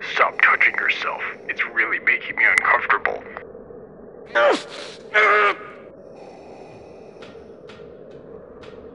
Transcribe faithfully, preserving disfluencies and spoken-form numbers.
Stop touching yourself. It's really making me uncomfortable.